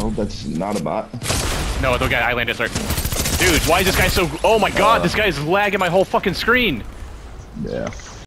hope that's not a bot. No, the guy I landed start. Dude, why is this guy so? Oh my god, this guy's lagging my whole fucking screen. Yeah.